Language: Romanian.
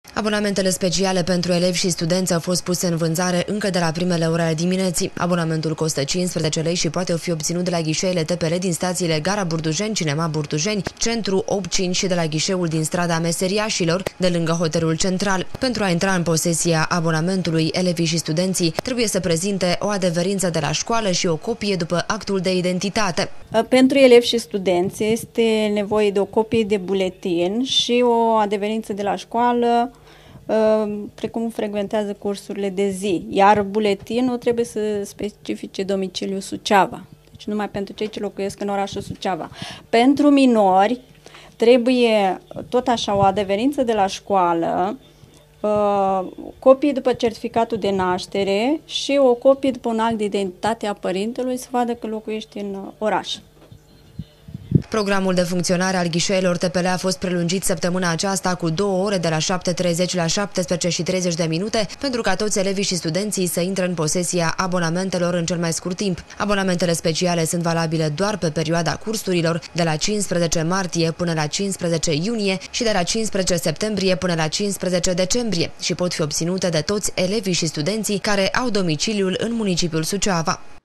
Abonamentele speciale pentru elevi și studenți au fost puse în vânzare încă de la primele ore ale dimineții. Abonamentul costă 15 lei și poate fi obținut de la ghișeele TPL din stațiile Gara Burdujeni, Cinema Burdujeni, Centru 8-5 și de la ghișeul din strada Meseriașilor, de lângă hotelul central. Pentru a intra în posesia abonamentului, elevii și studenții trebuie să prezinte o adeverință de la școală și o copie după actul de identitate. Pentru elevi și studenți este nevoie de o copie de buletin și o adeverință de la școală, precum frecventează cursurile de zi, iar buletinul trebuie să specifice domiciliul Suceava, deci numai pentru cei ce locuiesc în orașul Suceava. Pentru minori trebuie tot așa o adeverință de la școală, copie după certificatul de naștere și o copie după un act de identitate a părintelui să vadă că locuiește în oraș. Programul de funcționare al ghișeelor TPL a fost prelungit săptămâna aceasta cu 2 ore de la 7:30 la 17:30 de minute pentru ca toți elevii și studenții să intre în posesia abonamentelor în cel mai scurt timp. Abonamentele speciale sunt valabile doar pe perioada cursurilor de la 15 martie până la 15 iunie și de la 15 septembrie până la 15 decembrie și pot fi obținute de toți elevii și studenții care au domiciliul în municipiul Suceava.